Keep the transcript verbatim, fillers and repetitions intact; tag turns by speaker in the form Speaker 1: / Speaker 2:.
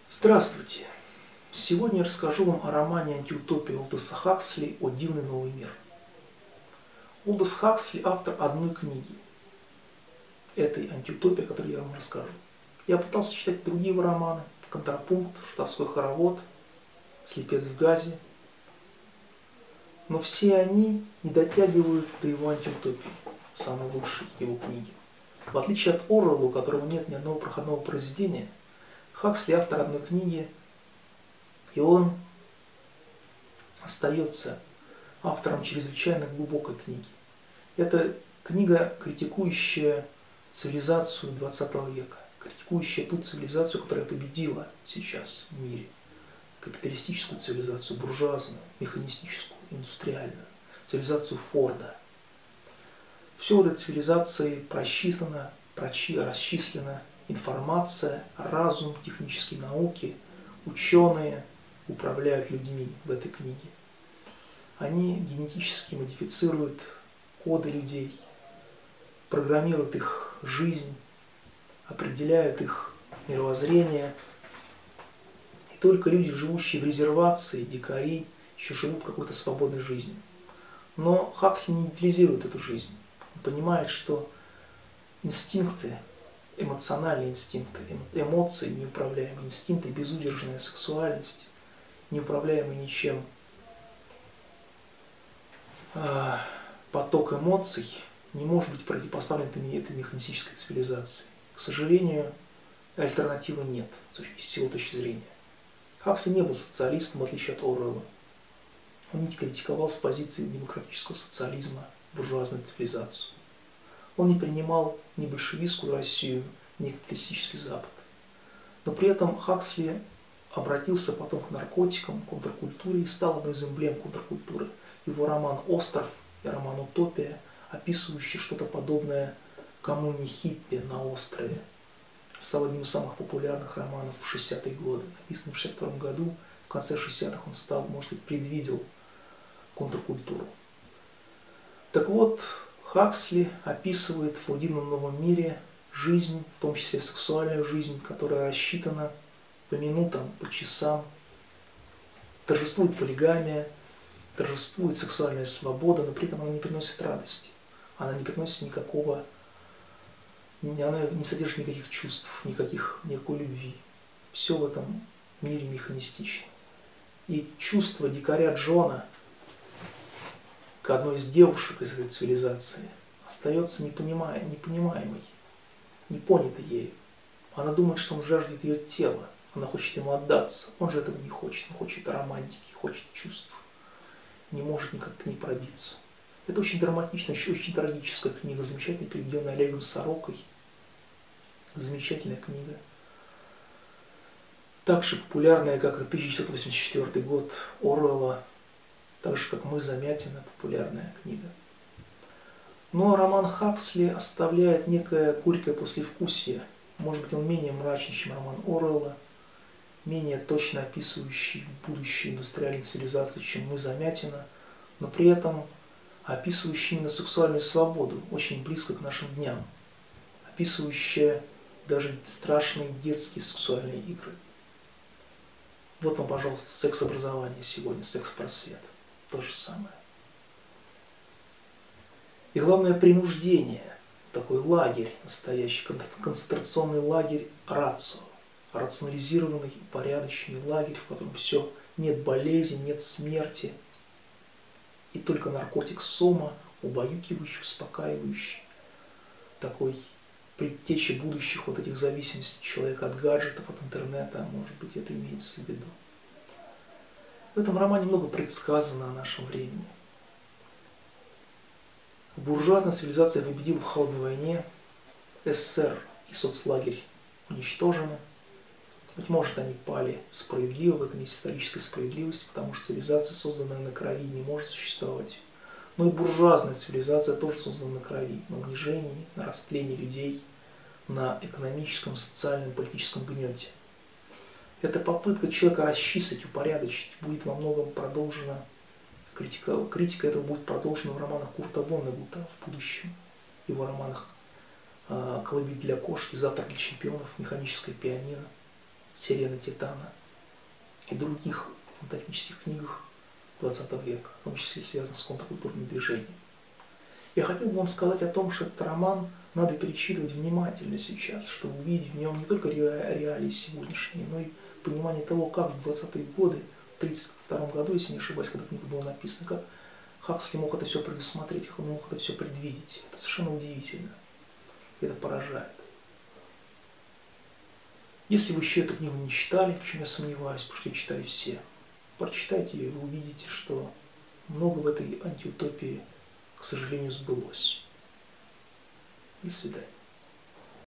Speaker 1: Здравствуйте! Сегодня я расскажу вам о романе антиутопии Олдоса Хаксли «О дивный новый мир». Олдос Хаксли – автор одной книги, этой антиутопии, о которой я вам расскажу. Я пытался читать другие его романы: «Контрапункт», «Шутовской хоровод», «Слепец в газе», но все они не дотягивают до его антиутопии, самой лучшей его книги. В отличие от Оруэлла, у которого нет ни одного проходного произведения, Хаксли автор одной книги, и он остается автором чрезвычайно глубокой книги. Это книга, критикующая цивилизацию двадцатого века, критикующая ту цивилизацию, которая победила сейчас в мире. Капиталистическую цивилизацию, буржуазную, механистическую, индустриальную, цивилизацию Форда. Все в этой цивилизации просчитано, прочи, расчислено. Информация, разум, технические науки, ученые управляют людьми в этой книге. Они генетически модифицируют коды людей, программируют их жизнь, определяют их мировоззрение. И только люди, живущие в резервации, дикари, еще живут какой-то свободной жизнью. Но Хаксли не утилизирует эту жизнь. Он понимает, что инстинкты, эмоциональные инстинкты, эмоции, неуправляемые инстинкты, безудержная сексуальность, неуправляемый ничем э, поток эмоций не может быть противопоставлен этой механистической цивилизации. К сожалению, альтернативы нет с его точки зрения. Хаксли не был социалистом, в отличие от Оруэлла. Он не критиковал с позиции демократического социализма буржуазную цивилизацию. Он не принимал ни большевистскую Россию, ни капиталистический Запад. Но при этом Хаксли обратился потом к наркотикам, контркультуре и стал одной из эмблем контркультуры. Его роман «Остров» и роман «Утопия», описывающий что-то подобное коммуне хиппи на острове, стал одним из самых популярных романов в шестидесятые годы. Написанный в шестьдесят втором году, в конце шестидесятых он стал, можно сказать, предвидел контркультуру. Так вот, Хаксли описывает в «О дивном новом мире» жизнь, в том числе сексуальную жизнь, которая рассчитана по минутам, по часам. Торжествует полигамия, торжествует сексуальная свобода, но при этом она не приносит радости. Она не приносит никакого, она не содержит никаких чувств, никаких, никакой любви. Все в этом мире механистично. И чувство дикаря Джона к одной из девушек из этой цивилизации остается непонимаемой, непонимаемой, непонятой ею. Она думает, что он жаждет ее тела, она хочет ему отдаться. Он же этого не хочет, он хочет романтики, хочет чувств, не может никак к ней пробиться. Это очень драматично, еще очень трагическая книга, замечательно переведенная Олегом Сорокой. Замечательная книга. Так же популярная, как и тысяча девятьсот восемьдесят четвёртый год Оруэлла, так же, как «Мы, Замятина», популярная книга. Но роман Хаксли оставляет некое горькое послевкусие. Может быть, он менее мрачный, чем роман Оруэлла, менее точно описывающий будущее индустриальной цивилизации, чем «Мы, Замятина», но при этом описывающий именно сексуальную свободу, очень близко к нашим дням, описывающая даже страшные детские сексуальные игры. Вот вам, пожалуйста, секс-образование сегодня, секс-просвет. То же самое. И главное, принуждение, такой лагерь настоящий, концентрационный лагерь рацио, рационализированный, упорядоченный лагерь, в котором все, нет болезни, нет смерти, и только наркотик сома, убаюкивающий, успокаивающий, такой предтеча будущих вот этих зависимостей человека от гаджетов, от интернета, может быть, это имеется в виду. В этом романе много предсказано о нашем времени. Буржуазная цивилизация победила в холодной войне, СССР и соцлагерь уничтожены. Быть может, они пали справедливо, в этом есть историческая справедливость, потому что цивилизация, созданная на крови, не может существовать. Но и буржуазная цивилизация тоже создана на крови, на унижении, на растлении людей, на экономическом, социальном, политическом гнете. Эта попытка человека расчислить, упорядочить будет во многом продолжена, критика, критика этого будет продолжена в романах Курта Воннегута в будущем, его романах «Колыбель для кошки», «Завтрак для чемпионов», «Механическое пианино», «Сирена Титана» и других фантастических книгах двадцатого века, в том числе связанных с контркультурным движением. Я хотел бы вам сказать о том, что этот роман надо перечитывать внимательно сейчас, чтобы увидеть в нем не только реалии сегодняшние, но и понимание того, как в двадцатые годы, в тридцать втором году, если не ошибаюсь, когда книга была написана, как Хаксли мог это все предусмотреть, как он мог это все предвидеть. Это совершенно удивительно. И это поражает. Если вы еще эту книгу не читали, в чем я сомневаюсь, потому что ее читали все, прочитайте ее, и вы увидите, что много в этой антиутопии, к сожалению, сбылось. До свидания.